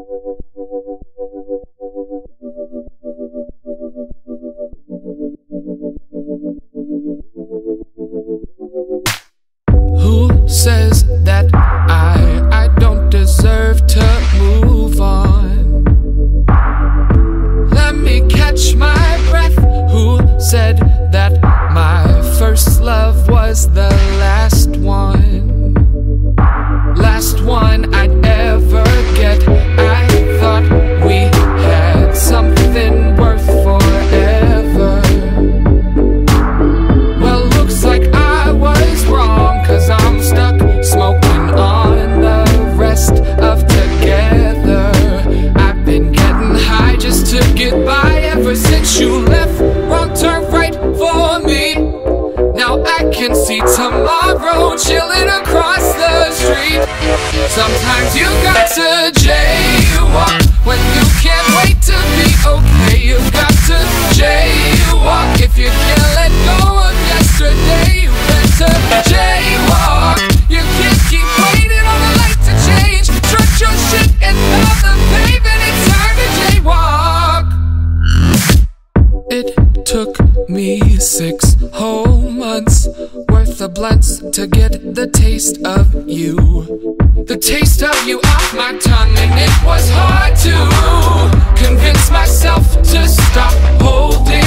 Who says that I don't deserve to move on? Let me catch my breath. Who said that my first love was the last one? Last one I'd ever get. I thought we had something worth forever. Well, looks like I was wrong, 'cause I'm stuck smoking on the rest of together. I've been getting high just to get by ever since you left. Wrong turn right for me. Now I can see tomorrow chilling across the street. Sometimes you got to jaywalk when you can't wait to be okay. You got to jaywalk if you can't let go of yesterday. You better jaywalk. You can't keep waiting on the light to change. Trust your shit and love the pavement. It's time to jaywalk. It took me 6 whole months worth of blunts to get the taste of you. The taste of you off my tongue, and it was hard to convince myself to stop holding